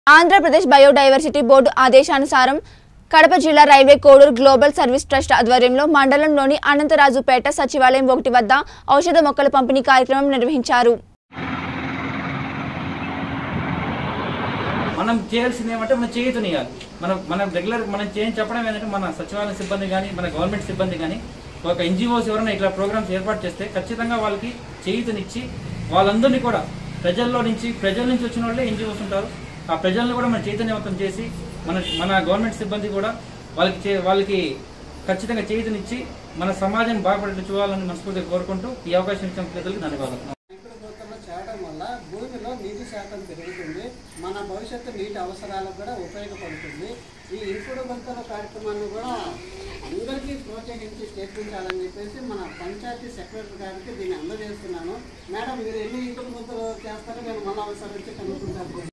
Andhra Pradesh biodiversity board ఆదేశానుసారం కడప జిల్లా Railway Koduru global service trust ఆధ్వర్యంలో మండలంలోని అనంతరాజుపేట సచివాలయం 1 వద్ద ఔషధ మొక్కల పంపిణీ కార్యక్రమం నిర్వహించారు. మనం చేయాల్సింది ఏమంటే మనం చేయుతనియాలి. మనం రెగ్యులర్ మనం చెప్పడం ఏంటంటే మన సచివాలయ సిబ్బంది కానీ మన గవర్నమెంట్ సిబ్బంది కానీ ఒక ఎన్జిఓస్ ఎవరైనా ఇట్లా ప్రోగ్రామ్స్ ఏర్పాటు చేస్తే ఖచ్చితంగా వాళ్ళకి చేయుతనిచ్చి వాళ్ళందరినీ కూడా ప్రజల నుంచి వచ్చిన వాళ్ళే ఎన్జిఓస్ ఉంటారు. ఆ ప్రజలను కూడా మనం చైతన్యవంతం చేసి మన గవర్నమెంట్ సిబ్బంది కూడా వాళ్ళకి ఖచ్చితంగా చేయుతనిచ్చి మన సమాజం బాగుపడేట్టు చూడాలని మనస్ఫూర్తిగా కోరుకుంటూ ఈ అవకాశం ఇచ్చిన ప్రజలకు ధన్యవాదాలు. చేయడం వల్ల భూమిలో నీటి శాతం పెరుగుతుంది, మన భవిష్యత్తు నీటి అవసరాలకు కూడా ఉపయోగపడుతుంది. ఈ ఇంకుడు గుంతల కార్యక్రమాన్ని కూడా అందరికీ ప్రోత్సహించి చేర్పించాలని చెప్పేసి మన పంచాయతీ సెక్రటరీ గారికి దీన్ని అందజేస్తున్నాను. మేడం, మీరు ఎన్ని ఇంకుడు గుంతలు చేస్తారో నేను మళ్ళీ అవసరం వచ్చి కనుక్కుంటాను.